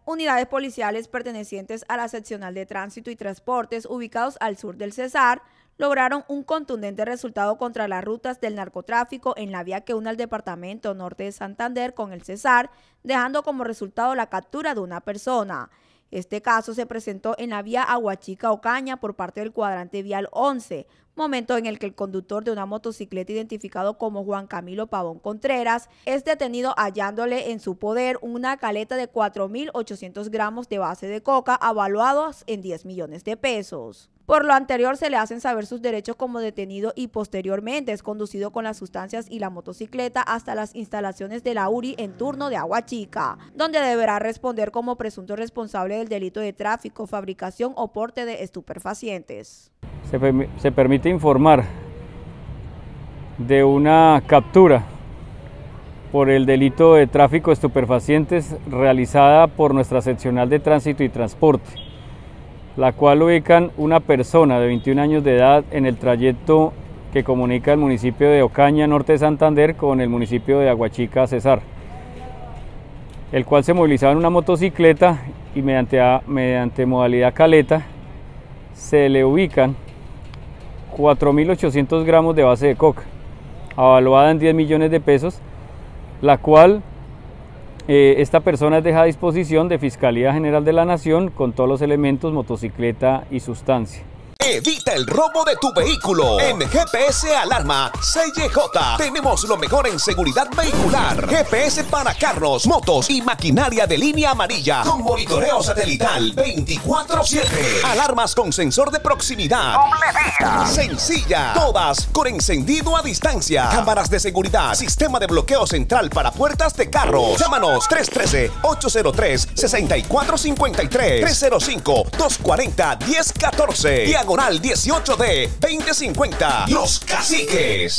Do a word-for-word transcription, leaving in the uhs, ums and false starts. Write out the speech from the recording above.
Unidades policiales pertenecientes a la Seccional de Tránsito y Transportes ubicados al sur del Cesar lograron un contundente resultado contra las rutas del narcotráfico en la vía que une al departamento norte de Santander con el Cesar, dejando como resultado la captura de una persona. Este caso se presentó en la vía Aguachica-Ocaña por parte del cuadrante vial once, momento en el que el conductor de una motocicleta identificado como Juan Camilo Pavón Contreras es detenido hallándole en su poder una caleta de cuatro mil ochocientos gramos de base de coca avaluados en diez millones de pesos. Por lo anterior se le hacen saber sus derechos como detenido y posteriormente es conducido con las sustancias y la motocicleta hasta las instalaciones de la U R I en turno de Aguachica, donde deberá responder como presunto responsable del delito de tráfico, fabricación o porte de estupefacientes. Se, se permite informar de una captura por el delito de tráfico de estupefacientes realizada por nuestra seccional de tránsito y transporte, la cual ubican una persona de veintiún años de edad en el trayecto que comunica el municipio de Ocaña, norte de Santander, con el municipio de Aguachica, Cesar, el cual se movilizaba en una motocicleta y mediante, mediante modalidad caleta se le ubican cuatro mil ochocientos gramos de base de coca, avaluada en diez millones de pesos, la cual eh, esta persona es dejada a disposición de Fiscalía General de la Nación con todos los elementos, motocicleta y sustancia. Evita el robo de tu vehículo. En G P S Alarma C Y J tenemos lo mejor en seguridad vehicular. G P S para carros, motos y maquinaria de línea amarilla con monitoreo satelital veinticuatro siete. Alarmas con sensor de proximidad. Sencilla. Todas con encendido a distancia. Cámaras de seguridad. Sistema de bloqueo central para puertas de carros. Llámanos tres uno tres, ocho cero tres, seis cuatro cinco tres, tres cero cinco, dos cuatro cero, uno cero uno cuatro. Diagonal dieciocho D veinte cincuenta. Los Caciques.